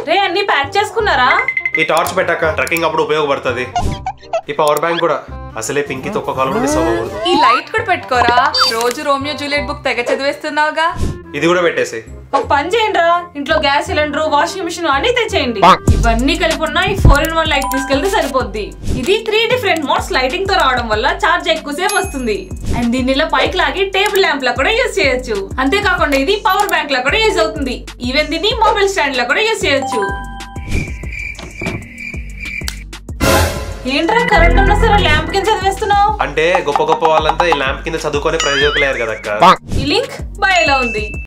రే అన్ని ప్యాక్ చేసుకున్నారా? ఈ టార్చ్ పెట్టాక ట్రెక్కింగ్ అప్పుడు ఉపయోగపడుతుంది. ఈ పవర్ బ్యాంక్ కూడా. అసలే పింకీతో ఒక్క కాలం మిస్ అవ్వకూడదు. ఈ లైట్ కూడా పెట్టుకోరా, రోజు రోమియో జూలియట్ బుక్ తెగ చదివేస్తున్నావుగా. ఇది కూడా పెట్టేసి. ఒక పని చేయండి రా, ఇంట్లో గ్యాస్ సిలిండర్, వాషింగ్ మిషన్ అన్ని తెచ్చేయండి. ఇవన్నీ కలిపి ఉన్న ఈ 4-in-1 లైట్ తీసుకెళ్తే సరిపోద్ది. ఇది 3 డిఫరెంట్ మోడ్స్ లైటింగ్ తో రావడం వల్ల చార్జ్ ఎక్కువసేపు వస్తుంది. అండ్ దీన్ని ఇలా పైకి లాగి టేబుల్ ల్యాంప్ లా కూడా యూజ్ చేయొచ్చు. అంతేకాకుండా ఇది పవర్ బ్యాంక్ లా కూడా యూజ్ అవుతుంది. ఈవెన్ దీన్ని మొబైల్ స్టాండ్ లా కూడా యూజ్ చేయొచ్చు. ఏంట్రా కరెంట్ ఉన్నా సరే ల్యాంప్ కింద చదివేస్తున్నావు? అంటే గొప్ప గొప్ప వాళ్ళంతా ఈ ల్యాంప్ కింద చదువుకొని ప్రయోజకులయ్యారు కదక్క. ఈ లింక్ బయోలో ఉంది.